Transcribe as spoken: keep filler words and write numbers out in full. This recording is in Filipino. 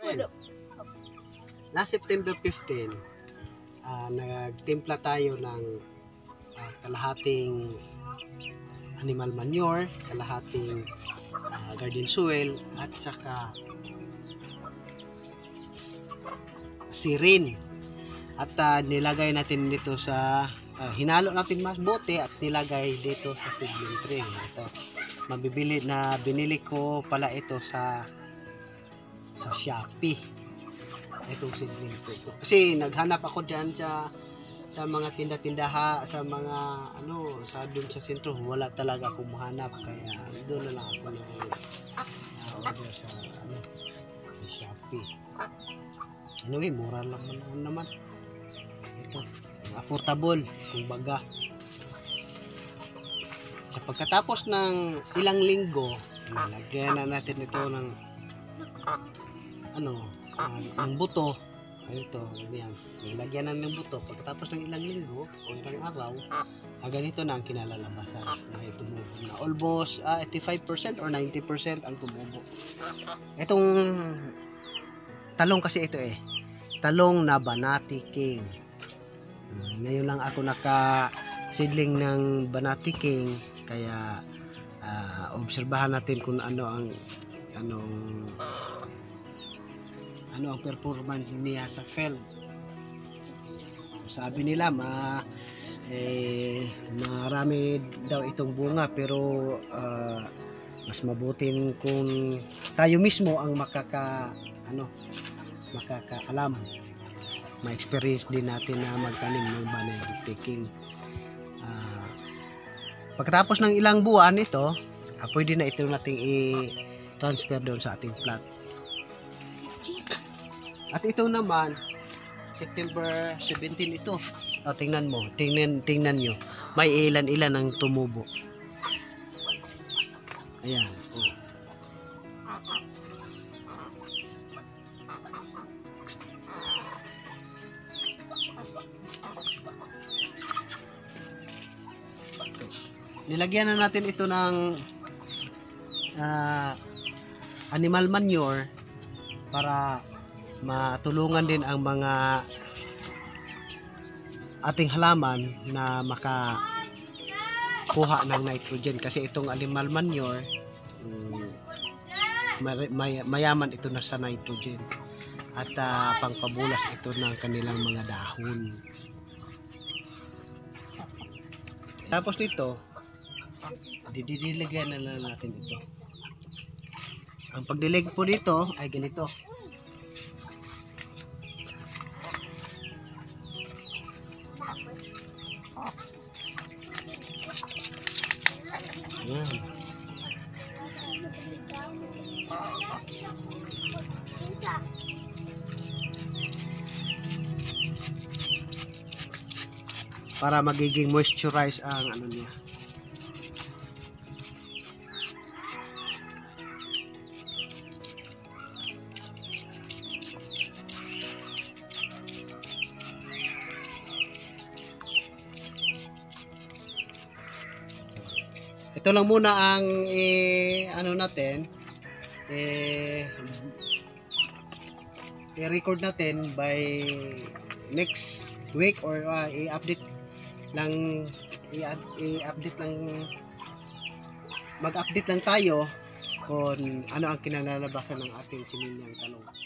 Last September fifteen, uh, nagtimpla tayo ng uh, kalahating animal manure, kalahating uh, garden soil, at saka sirin. At uh, nilagay natin dito sa uh, hinalo natin mabuti at nilagay dito sa seedling tray. Ito, mabibili na binili ko pala ito sa sa Shopee. Itong seedling tray ito. Kasi naghanap ako diyan sa sa mga tinda-tindaha, sa mga ano, sa doon sa sentro, wala talaga akong mahanap, kaya doon na lang ako na uh, order sa ano, sa Shopee. Anyway, mura lang naman naman. Ito, affordable, kumbaga. Sa pagkatapos ng ilang linggo, nalagyan na natin ito ng ano, ng, ng buto. Ay, ito, ganyan. Nilagyan na ng buto. Pagkatapos ng ilang linggo o ilang araw, ah, ganito na ang kinalalabasan na tumubo na. Almost ah, eighty-five percent or ninety percent ang tumubo. Itong talong kasi ito eh. Talong na Banati King. Ngayon lang ako naka seedling ng Banati King, kaya uh, obserbahan natin kung ano ang anong ano ang performance niya sa field. Sabi nila ma eh, marami daw itong bunga, pero uh, mas mabuting kung tayo mismo ang makaka ano makakaalam, ma-experience din natin na magtanim ng Banati King. Uh, pagkatapos ng ilang buwan ito, uh, pwede na ito nating i-transfer doon sa ating plot. At ito naman, September seventeen ito. O, tingnan mo, tingnan, tingnan nyo. May ilan-ilan ang tumubo. Ayan. Oh. Nilagyan na natin ito ng uh, animal manure para matulungan din ang mga ating halaman na makakuha ng nitrogen, kasi itong animal manure um, may, may, mayaman ito na sa nitrogen at uh, pangpabulas ito ng kanilang mga dahon. Tapos nito, didiligan na lang natin ito. Ang pagdilig po dito ay ganito. Ayan. Para magiging moisturize ang ano niya. Ito lang muna ang eh, ano natin eh, i-record natin by next week, or uh, i-update lang i-update lang mag-update lang tayo kung ano ang kinalalabasan ng ating similyang talong.